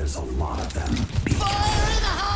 There's a lot of them. Fire in the hole!